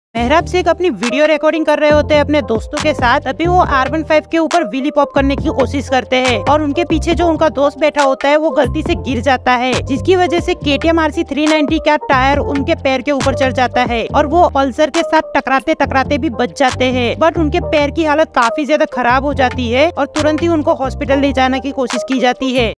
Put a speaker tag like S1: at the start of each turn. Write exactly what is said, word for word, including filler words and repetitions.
S1: मेहराब शेख अपनी video recording कर रहे होते हैं अपने दोस्तों के साथ। अभी वो आर वन फाइव के ऊपर व्हीली पॉप करने की कोशिश करते हैं और उनके पीछे जो उनका दोस्त बैठा होता है वो गलती से गिर जाता है, जिसकी वजह से K T M R C three ninety का टायर उनके पैर के ऊपर चढ़ जाता है और वो पल्सर के साथ टकराते टकराते भी बच जाते हैं। बट उनके पैर की हालत काफी ज्यादा खराब हो जाती है और तुरंत ही उनको हॉस्पिटल ले जाने की कोशिश की जाती है।